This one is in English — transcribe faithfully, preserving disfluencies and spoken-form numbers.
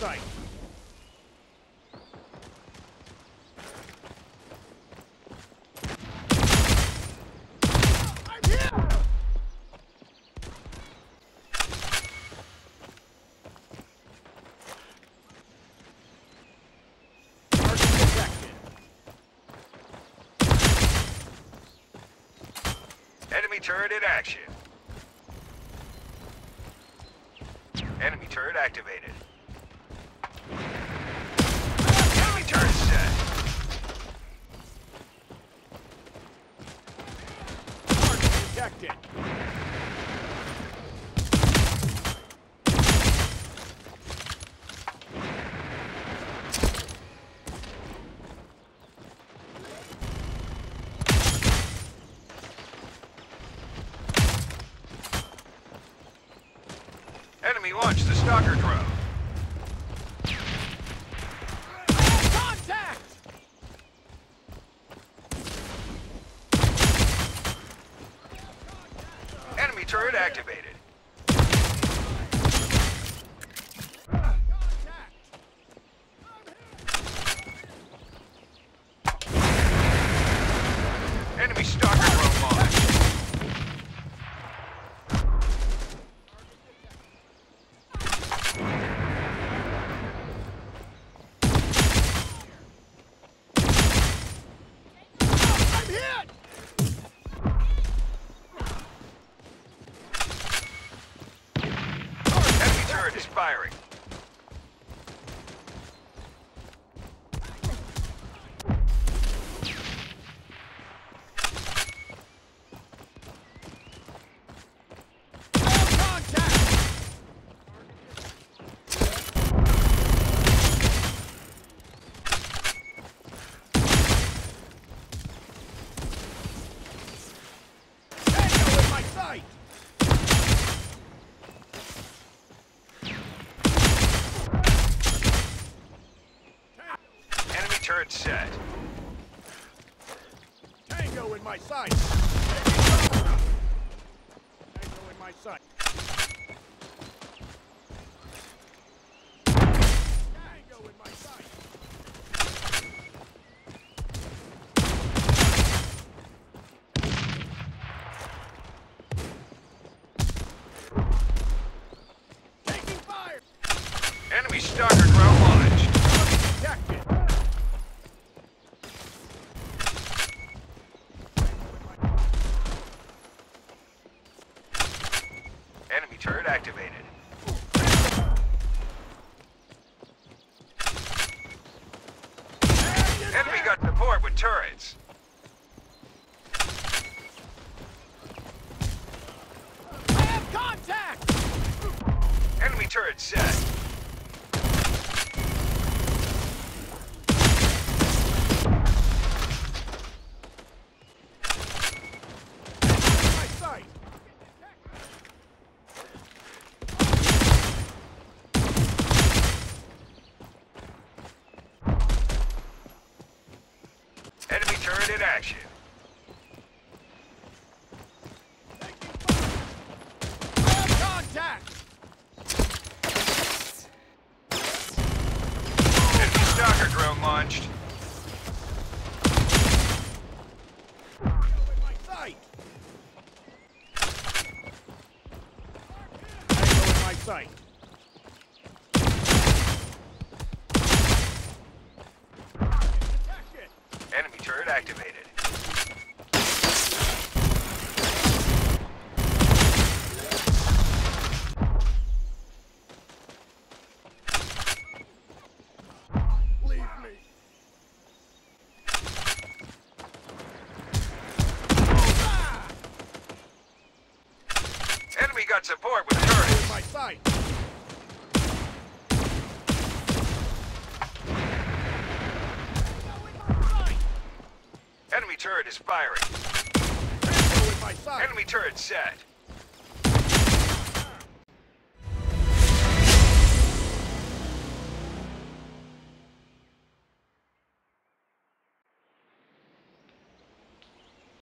sight. I'm here! Target detected. Enemy turret in action. Enemy turret activated. Enemy turret set. Target detected. Enemy launched the Stalker drone. Contact! Enemy turret activated. Enemy Stalker drone launched. I'm hit! Enemy turret is firing. Contact! Tango in my sight! Enemy turret set. Tango in my sight! Tango in my sight! Tango in my sight! Taking fire! Enemy Stalker drone launched. Detected! Enemy turret activated. Enemy got support with turrets. I have contact! Enemy turret set. My sight! Enemy turret in action. I have contact! Enemy Stalker drone launched. Tango in my sight! Tango in my sight! Detected! Enemy turret activated. Leave me! Ah! Enemy got support with Tango in turrets. my sight! Tango in my sight! Enemy turret is firing. Tango in my sight! Enemy turret set.